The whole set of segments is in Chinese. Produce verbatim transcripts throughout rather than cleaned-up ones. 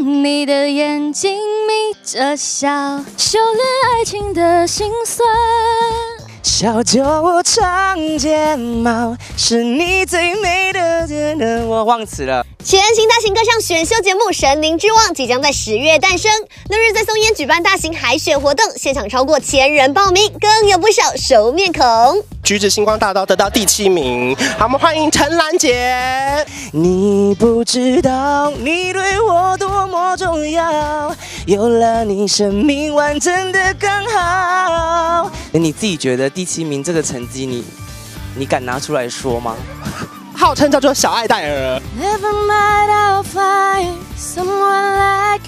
你的眼睛眯着笑，修炼爱情的心酸。 小酒窝长睫毛，是你最美的人。我忘词了。 全新大型歌唱选秀节目《神灵之望》即将在十月诞生，六日在松烟举办大型海选活动，现场超过千人报名，更有不少熟面孔。 橘子星光大道得到第七名，好，我们欢迎陈兰姐。 你不知道你对我多么重要，有了你，生命完整的更好。你自己觉得第七名这个成绩你，你你敢拿出来说吗？ 号称叫做小爱戴尔。 Never mind, I'll find someone like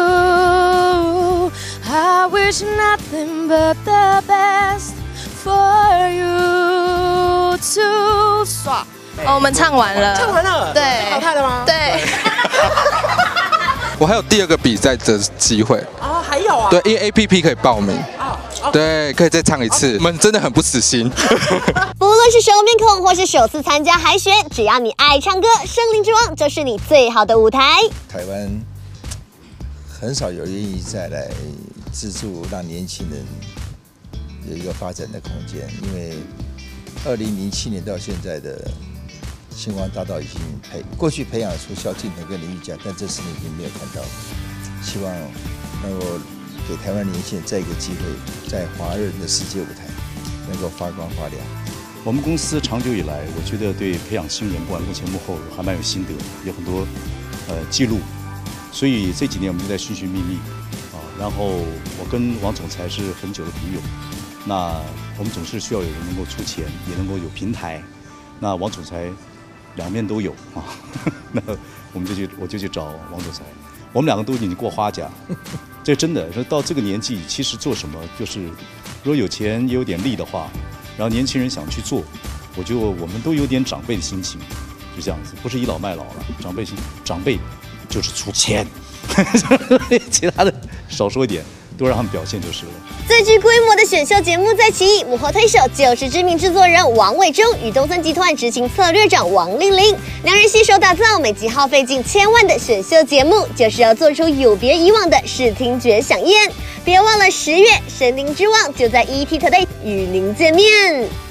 you. I wish nothing but the best for you to 耍。哦，我们唱完了， 唱完了， 对， 淘汰了吗？ 对。 我还有第二个比赛的机会啊，还有啊？ 对，因为 A P P 可以报名。对，可以再唱一次。我们真的很不死心。 不论是熟面孔或是首次参加海选，只要你爱唱歌，《声林之王》就是你最好的舞台。 台湾很少有人愿意再来资助，让年轻人有一个发展的空间。因为二零零七年到现在的星光大道已经培过去培养出萧敬腾跟林玉嘉，但这四年已经没有看到。希望能够给台湾年轻人再一个机会，在华人的世界舞台能够发光发亮。 我们公司长久以来，我觉得对培养新人，不管幕前幕后，还蛮有心得，有很多呃记录。所以这几年我们就在寻寻觅觅啊。然后我跟王总裁是很久的朋友，那我们总是需要有人能够出钱，也能够有平台。那王总裁两面都有啊，那我们就去我就去找王总裁，我们两个都已经过花甲。这真的，说到这个年纪，其实做什么就是，如果有钱也有点力的话，然后年轻人想去做，我就我们都有点长辈的心情，就这样子，不是倚老卖老了，长辈心，长辈就是出钱，其他的少说一点，多让他们表现就是了。 最具规模的选秀节目在其一，幕后推手就是知名制作人王伟忠与东森集团执行策略长王令麟，两人携手打造每集耗费近千万的选秀节目，就是要做出有别以往的视听觉飨宴。别忘了十月《神灵之王》就在 E T Today 与您见面。